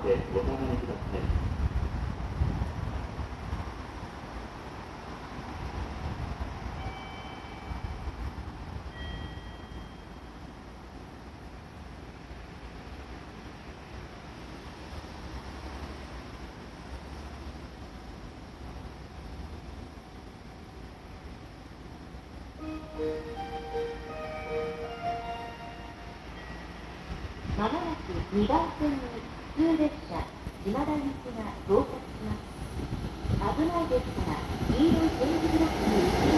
でお下がりください。 まもなく2番線に普通列車島田行きが到着します。危ないですから黄色い点字ブロックに